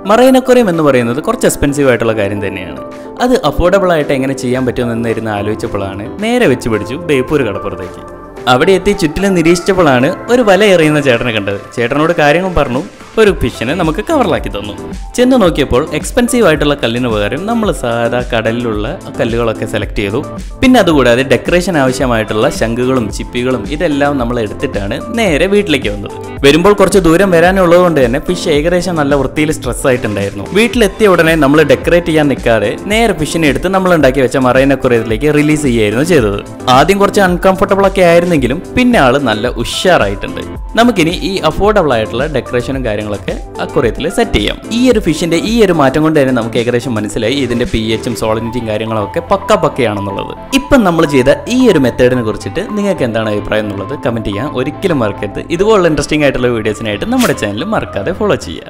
Marine aquarium എന്ന് പറയുന്നത് കുറച്ച് എക്സ്പെൻസീവ് ആയിട്ടുള്ള കാര്യം തന്നെയാണ്. അത് അഫോർഡബിൾ ആയിട്ട് എങ്ങനെ ചെയ്യാൻ പറ്റുമെന്നിരുന്ന് ആലോചിച്ചപ്പോഴാണ് നേരെ വെച്ച് പിടിച്ചു ബേപ്പൂർ കടപ്പുറത്തേക്ക്. അവിടെ എത്തി ചുറ്റിലും നിരീക്ഷിച്ചപ്പോഴാണ് ഒരു വല എറിയുന്ന ചേട്ടനെ കണ്ടത്. ചേട്ടനോട് കാര്യങ്ങൾ പറഞ്ഞു, ഒരു ഫിഷിനെ നമുക്ക് കവറിലാക്കി തന്നു. ചെന്ന് നോക്കിയപ്പോൾ എക്സ്പെൻസീവ് ആയിട്ടുള്ള കല്ലിന് പകരം നമ്മൾ സാധാ കടലിലുള്ള കല്ലുകളൊക്കെ സെലക്ട് ചെയ്തു. പിന്നെ അതുകൂടാതെ ഡെക്കറേഷൻ ആവശ്യമായിട്ടുള്ള ശംഖുകളും ചിപ്പികളും ഇതെല്ലാം നമ്മൾ എടുത്തിട്ടാണ് നേരെ വീട്ടിലേക്ക് വന്നത്. വരുമ്പോൾ കുറച്ച് ദൂരം വരാനുള്ളത് കൊണ്ട് തന്നെ ഫിഷ് ഏകദേശം നല്ല വൃത്തിയിൽ സ്ട്രെസ് ആയിട്ടുണ്ടായിരുന്നു. വീട്ടിലെത്തിയ ഉടനെ നമ്മൾ ഡെക്കറേറ്റ് ചെയ്യാൻ നിൽക്കാതെ നേരെ ഫിഷിനെ എടുത്ത് നമ്മൾ ഉണ്ടാക്കി വെച്ച മറൈൻ അക്വേറിയത്തിലേക്ക് റിലീസ് ചെയ്യുകയായിരുന്നു ചെയ്തത്. ആദ്യം കുറച്ച് അൺകംഫർട്ടബിൾ ഒക്കെ ആയിരുന്നെങ്കിലും പിന്നെ ആള് നല്ല ഉഷാറായിട്ടുണ്ട്. നമുക്കിനി ഈ അഫോർഡബിൾ ആയിട്ടുള്ള ഡെക്കറേഷനും കാര്യങ്ങളൊക്കെ അക്വേറിയത്തിൽ സെറ്റ് ചെയ്യാം. ഈ ഒരു ഫിഷിന്റെ ഈ ഒരു മാറ്റം കൊണ്ട് തന്നെ നമുക്ക് ഏകദേശം മനസ്സിലായി ഇതിന്റെ pHും സോളിനിറ്റിയും കാര്യങ്ങളൊക്കെ പക്കയാണെന്നുള്ളത്. ഇപ്പം നമ്മൾ ചെയ്ത ഈ ഒരു മെത്തേഡിനെ കുറിച്ചിട്ട് നിങ്ങൾക്ക് എന്താണ് അഭിപ്രായം എന്നുള്ളത് കമന്റ് ചെയ്യാൻ ഒരിക്കലും മറക്കരുത്. ഇതുപോലുള്ള ഇൻട്രസ്റ്റിംഗ് ആയിട്ടുള്ള വീഡിയോസിനായിട്ട് നമ്മുടെ ചാനൽ മറക്കാതെ ഫോളോ ചെയ്യുക.